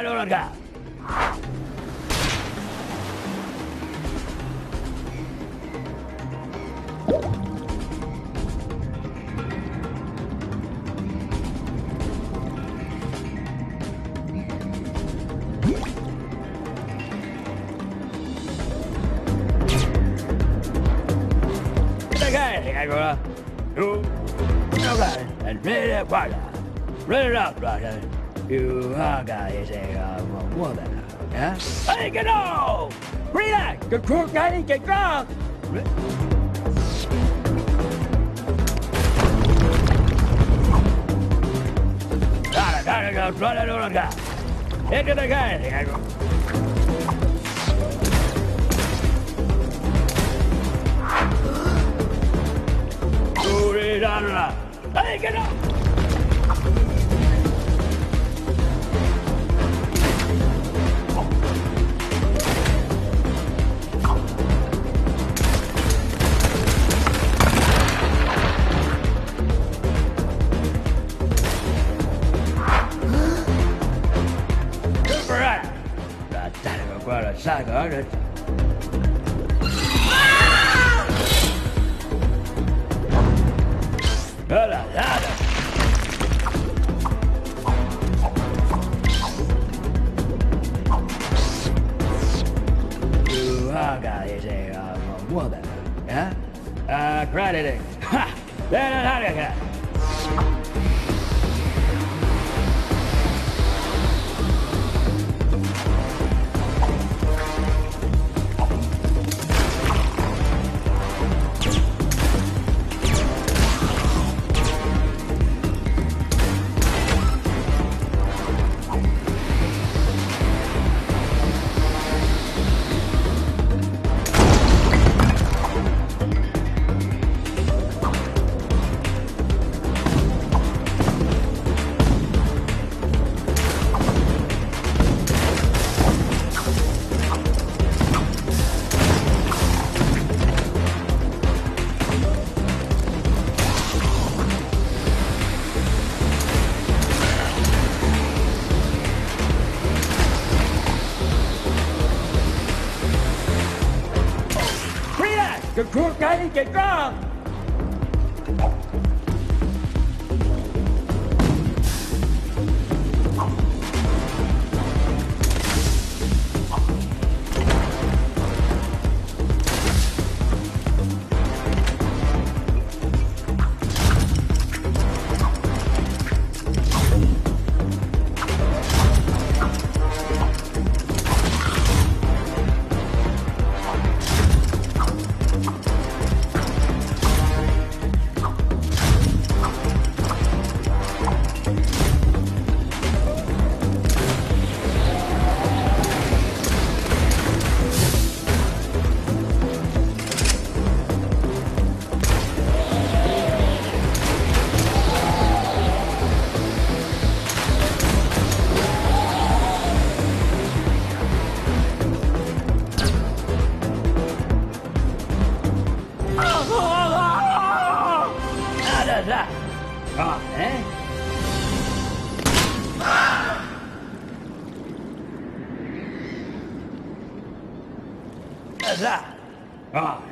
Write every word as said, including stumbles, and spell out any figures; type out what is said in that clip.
Suéltalo acá. Eccola. Tu. Okay. And ready up, right. Ready up, right. You are guys a woman. Yeah? Hey, get off! Relax! The crook guy get drunk! Dale, dale, dale, suéltalo acá. Échate acá. Hey, get up! Super right. That's quite a saga. Hola, hola. You are guys a uh, woman, yeah? Uh, crediting. Ha! Then how do you get? The crook guy get drunk! Ah, eh? That's that. Ah,